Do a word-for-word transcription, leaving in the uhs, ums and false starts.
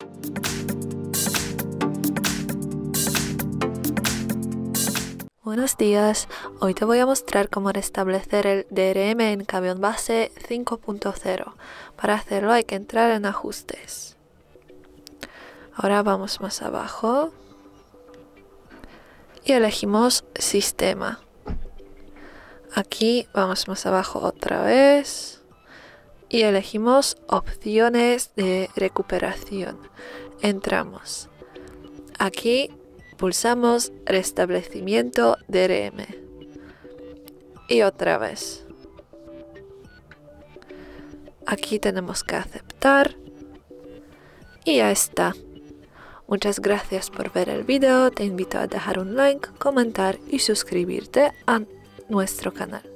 Buenos días, hoy te voy a mostrar cómo restablecer el D R M en Cabión Base cinco punto cero. Para hacerlo hay que entrar en Ajustes. Ahora vamos más abajo y elegimos Sistema. Aquí vamos más abajo otra vez y elegimos Opciones de recuperación. Entramos. Aquí pulsamos Restablecimiento D R M. Y otra vez. Aquí tenemos que aceptar. Y ya está. Muchas gracias por ver el video. Te invito a dejar un like, comentar y suscribirte a nuestro canal.